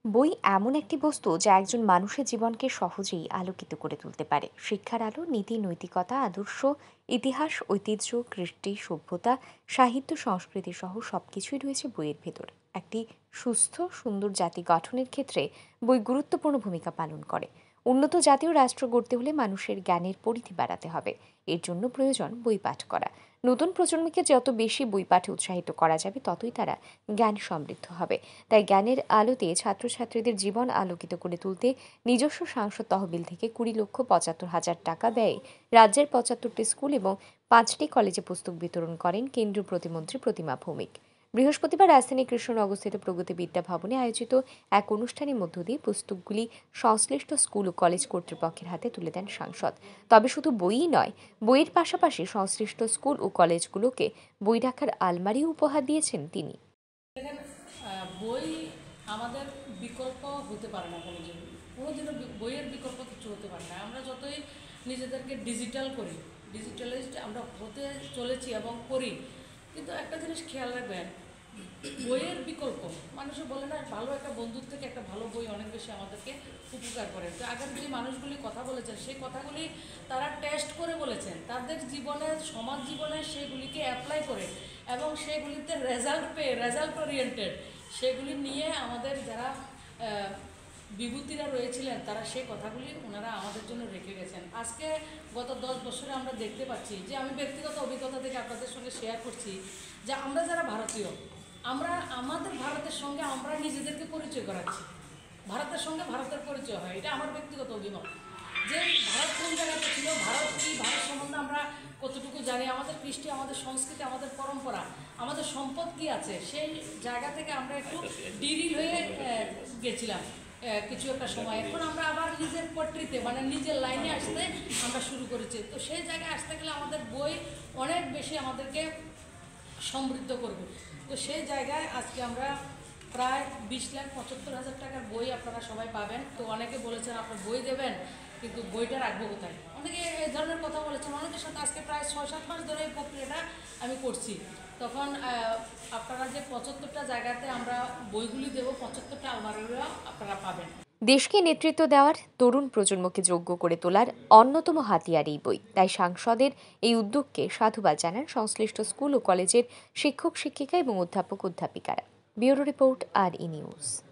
বই এমন একটি বস্তু যা একজন মানুষের জীবনকে সহজেই আলোকিত করে তুলতে পারে। শিক্ষার আলো, নীতি, নৈতিকতা, আদর্শ, ইতিহাস, ঐতিহ্য, কৃষ্টি, সভ্যতা, সাহিত্য, সংস্কৃতি সহ সবকিছুই রয়েছে বইয়ের ভেতর। একটি সুস্থ সুন্দর জাতি গঠনের ক্ষেত্রে বই গুরুত্বপূর্ণ ভূমিকা পালন করে। উন্নত জাতীয় রাষ্ট্র গড়তে হলে মানুষের জ্ঞানের পরিধি বাড়াতে হবে। এর জন্য প্রয়োজন বই পাঠ করা। নতুন প্রজন্মকে যত বেশি বই পাঠে উৎসাহিত করা যাবে ততই তারা জ্ঞান সমৃদ্ধ হবে। তাই জ্ঞানের আলোতে ছাত্রছাত্রীদের জীবন আলোকিত করে তুলতে নিজস্ব সাংসদ তহবিল থেকে 20,75,000 টাকা ব্যয়ে রাজ্যের 75টি স্কুল এবং 5টি কলেজে পুস্তক বিতরণ করেন কেন্দ্রীয় প্রতিমন্ত্রী প্রতিমা ভৌমিক। বৃহস্পতিবার রাজধানীর কৃষ্ণনগরস্থিত প্রগতি বিদ্যা ভবনে আয়োজিত এক অনুষ্ঠানের মধ্য দিয়ে পুস্তকগুলি সংশ্লিষ্ট স্কুল ও কলেজ কর্তৃপক্ষের হাতে তুলে দেন সাংসদ। তবে শুধু বইই নয়, বইয়ের পাশাপাশি সংশ্লিষ্ট স্কুল ও কলেজগুলোকে বই রাখার আলমারিও উপহার দিয়েছেন তিনি। বই আমাদের বিকল্প হতে পারে না, কোনোদিনও বইয়ের বিকল্প কিছু হতে পারে না। আমরা যতই নিজেদেরকে ডিজিটাল করি, ডিজিটালাইজড আমরা হতে চলেছি এবং করি, কিন্তু একটা জিনিস খেয়াল রাখবেন, বইয়ের বিকল্প মানুষে বলে না, ভালো একটা বন্ধুর থেকে একটা ভালো বই অনেক বেশি আমাদেরকে উপকার করে। তো আগের যে মানুষগুলি কথা বলেছেন সেই কথাগুলি তারা টেস্ট করে বলেছেন, তাদের জীবনে সমাজ জীবনে সেগুলিকে অ্যাপ্লাই করে এবং সেগুলিতে রেজাল্ট পেয়ে, রেজাল্ট ওরিয়েন্টেড সেগুলি নিয়ে আমাদের যারা বিভূতিরা রয়েছিলেন তারা সেই কথাগুলি ওনারা আমাদের জন্য রেখে গেছেন। আজকে গত 10 বছরে আমরা দেখতে পাচ্ছি যে, আমি ব্যক্তিগত অভিজ্ঞতা থেকে আপনাদের সঙ্গে শেয়ার করছি যে, আমরা যারা ভারতীয়, আমরা আমাদের ভারতের সঙ্গে আমরা নিজেদেরকে পরিচয় করাচ্ছি, ভারতের সঙ্গে ভারতের পরিচয় হয়। এটা আমার ব্যক্তিগত অভিমত যে ভারত কোন জায়গাতে ছিল, ভারত কি, ভারত সম্বন্ধে আমরা কতটুকু জানি, আমাদের কৃষ্টি, আমাদের সংস্কৃতি, আমাদের পরম্পরা, আমাদের সম্পদ কি আছে, সেই জায়গা থেকে আমরা একটু ডিরিল হয়ে গেছিলাম কিছু একটা সময়। এখন আমরা আবার নিজের পট্রিতে মানে নিজের লাইনে আসতে আমরা শুরু করেছি। তো সেই জায়গায় আসতে গেলে আমাদের বই অনেক বেশি আমাদেরকে সমৃদ্ধ করবে। তো সেই জায়গায় আজকে আমরা প্রায় 20,75,000 টাকার বই আপনারা সবাই পাবেন। তো অনেকে বলেছেন আপনার বই দেবেন, কিন্তু বইটা রাখবো কোথায়, অনেকে এই ধরনের কথা বলেছেন। অনেকের সাথে আজকে প্রায় 6-7 মাস ধরে এই প্রক্রিয়াটা আমি করছি। তখন আপনারা যে 75টা জায়গাতে আমরা বইগুলি দেবো, 75টা আলমারিও আপনারা পাবেন। দেশকে নেতৃত্ব দেওয়ার, তরুণ প্রজন্মকে যোগ্য করে তোলার অন্যতম হাতিয়ার এই বই। তাই সাংসদের এই উদ্যোগকে সাধুবাদ জানান সংশ্লিষ্ট স্কুল ও কলেজের শিক্ষক শিক্ষিকা এবং অধ্যাপক অধ্যাপিকারা। Bureau report, R E news.